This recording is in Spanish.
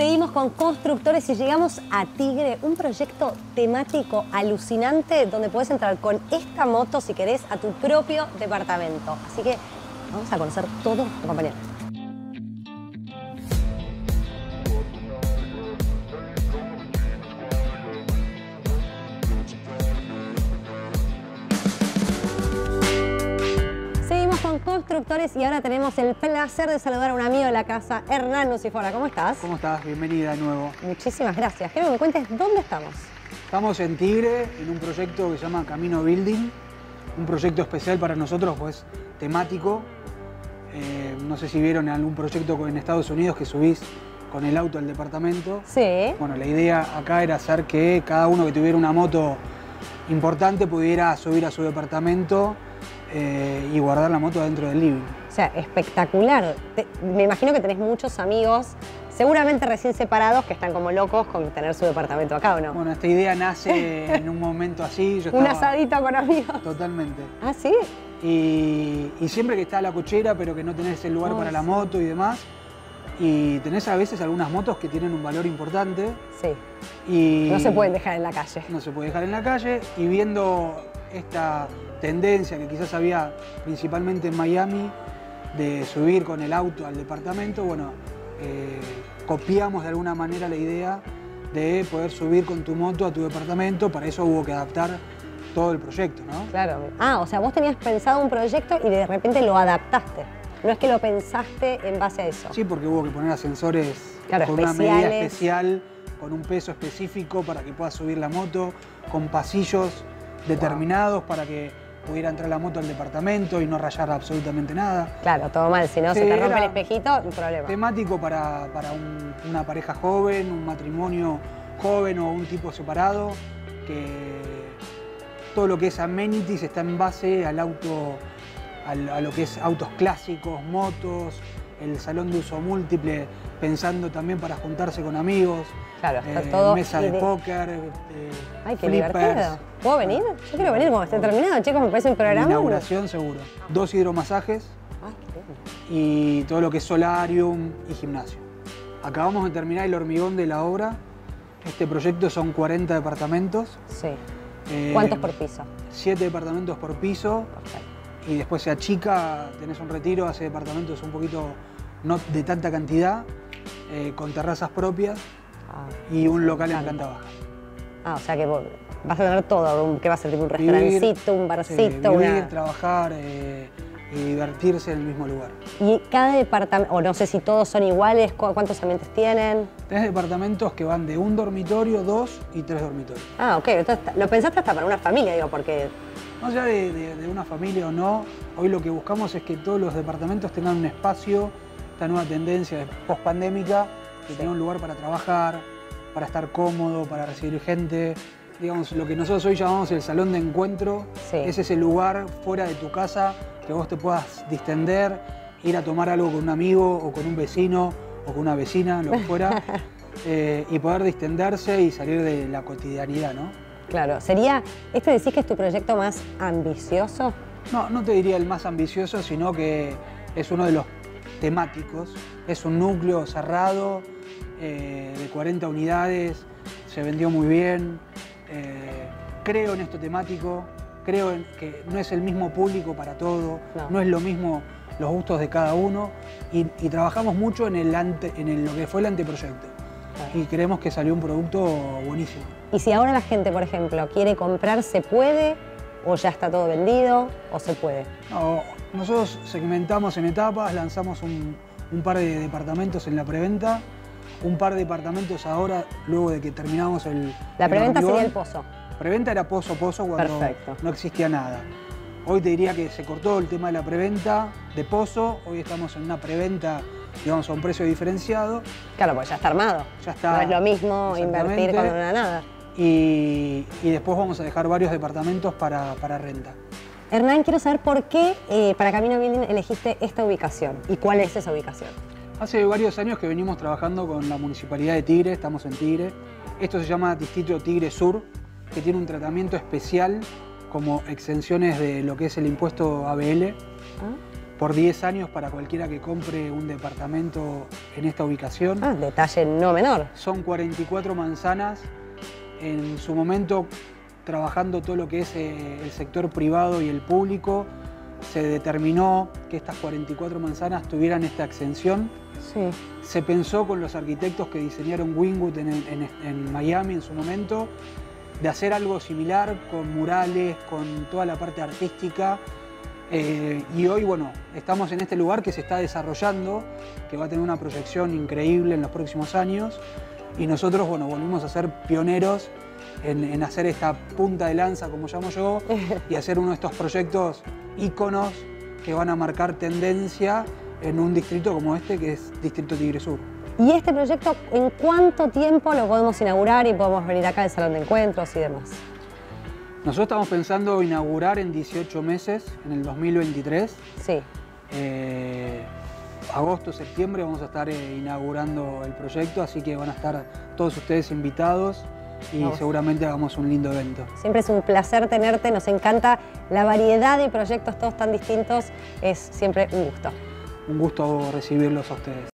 Seguimos con Constructores y llegamos a Tigre, un proyecto temático alucinante donde puedes entrar con esta moto, si querés, a tu propio departamento. Así que vamos a conocer todo, acompañados. Constructores y ahora tenemos el placer de saludar a un amigo de la casa, Hernán Lucifora. ¿Cómo estás? ¿Cómo estás? Bienvenida de nuevo. Muchísimas gracias. Quiero que me cuentes dónde estamos. Estamos en Tigre, en un proyecto que se llama Camino Building, un proyecto especial para nosotros, pues temático. No sé si vieron algún proyecto en Estados Unidos que subís con el auto al departamento. Sí. Bueno, la idea acá era hacer que cada uno que tuviera una moto importante pudiera subir a su departamento y guardar la moto dentro del living. O sea, espectacular. Me imagino que tenés muchos amigos, seguramente recién separados, que están como locos con tener su departamento acá, ¿o no? Bueno, esta idea nace en un momento así. Un asadito con amigos. Totalmente. ¿Ah, sí? Y siempre que está la cochera, pero que no tenés el lugar para la moto y demás, y tenés a veces algunas motos que tienen un valor importante. Sí. Y no se pueden dejar en la calle. No se puede dejar en la calle, y viendo esta tendencia que quizás había principalmente en Miami de subir con el auto al departamento, bueno, copiamos de alguna manera la idea de poder subir con tu moto a tu departamento. Para eso hubo que adaptar todo el proyecto, ¿no? Claro. Ah, o sea, vos tenías pensado un proyecto y de repente lo adaptaste. No es que lo pensaste en base a eso. Sí, porque hubo que poner ascensores con una medida especial, con un peso específico para que puedas subir la moto, con pasillos determinados para que pudiera entrar la moto al departamento y no rayar absolutamente nada. Claro, todo mal. Si no, se te rompe el espejito, un problema. Temático para una pareja joven, un matrimonio joven o un tipo separado, que todo lo que es amenities está en base al auto, a lo que es autos clásicos, motos, el salón de uso múltiple, pensando también para juntarse con amigos. Claro, está todo. Mesa de póker, ay, qué flippers. divertido. ¿Puedo venir? Yo quiero venir cuando esté terminado, chicos, me parece un programa. Inauguración seguro. 2 hidromasajes y todo lo que es solarium y gimnasio. Acabamos de terminar el hormigón de la obra. Este proyecto son 40 departamentos. Sí. ¿Cuántos por piso? 7 departamentos por piso. Perfecto. Y después se achica, tenés un retiro, hace departamentos un poquito no de tanta cantidad, con terrazas propias y un local en planta baja. Ah, o sea que vos vas a tener todo, que va a ser tipo un restaurancito, un barcito. Vivir, trabajar y divertirse en el mismo lugar. ¿Y cada departamento, o no sé si todos son iguales, cuántos ambientes tienen? Tenés departamentos que van de un dormitorio, 2 y 3 dormitorios. Ah, ok, entonces lo pensaste hasta para una familia, digo, porque... Más allá de una familia o no, hoy lo que buscamos es que todos los departamentos tengan un espacio, esta nueva tendencia post-pandémica, que tenga un lugar para trabajar, para estar cómodo, para recibir gente. Digamos, lo que nosotros hoy llamamos el salón de encuentro, es ese lugar fuera de tu casa que vos te puedas distender, ir a tomar algo con un amigo o con un vecino o con una vecina, lo que fuera, y poder distenderse y salir de la cotidianidad, ¿no? Claro, ¿sería, decís que es tu proyecto más ambicioso? No, no te diría el más ambicioso, sino que es uno de los temáticos. Es un núcleo cerrado de 40 unidades, se vendió muy bien. Creo en esto temático, creo en que no es el mismo público para todo, no es lo mismo los gustos de cada uno, y trabajamos mucho en lo que fue el anteproyecto. Y creemos que salió un producto buenísimo. Y si ahora la gente, por ejemplo, quiere comprar, ¿se puede? ¿O ya está todo vendido? ¿O se puede? No, nosotros segmentamos en etapas, lanzamos un par de departamentos en la preventa, un par de departamentos ahora, luego de que terminamos el... La preventa sería el pozo. Preventa era pozo cuando no existía nada. Hoy te diría que se cortó el tema de la preventa de pozo, hoy estamos en una preventa, digamos, a un precio diferenciado. Claro, porque ya está armado. Ya está. No es lo mismo invertir cuando no era nada. Y después vamos a dejar varios departamentos para renta. Hernán, quiero saber por qué para Camino Building elegiste esta ubicación y cuál es esa ubicación. Hace varios años que venimos trabajando con la Municipalidad de Tigre, estamos en Tigre. Esto se llama Distrito Tigre Sur, que tiene un tratamiento especial como exenciones de lo que es el impuesto ABL. por 10 años para cualquiera que compre un departamento en esta ubicación. Ah, detalle no menor. Son 44 manzanas. En su momento, trabajando todo lo que es el sector privado y el público, se determinó que estas 44 manzanas tuvieran esta exención. Sí. Se pensó con los arquitectos que diseñaron Wynwood en Miami en su momento, de hacer algo similar con murales, con toda la parte artística. Y hoy, bueno, estamos en este lugar que se está desarrollando, que va a tener una proyección increíble en los próximos años. Y nosotros, bueno, volvimos a ser pioneros en hacer esta punta de lanza, como llamo yo, y hacer uno de estos proyectos íconos que van a marcar tendencia en un distrito como este, que es Distrito Tigre Sur. ¿Y este proyecto en cuánto tiempo lo podemos inaugurar y podemos venir acá al Salón de Encuentros y demás? Nosotros estamos pensando inaugurar en 18 meses, en el 2023. Sí. Agosto, septiembre vamos a estar inaugurando el proyecto, así que van a estar todos ustedes invitados y seguramente hagamos un lindo evento. Siempre es un placer tenerte, nos encanta la variedad de proyectos todos tan distintos, es siempre un gusto. Un gusto recibirlos a ustedes.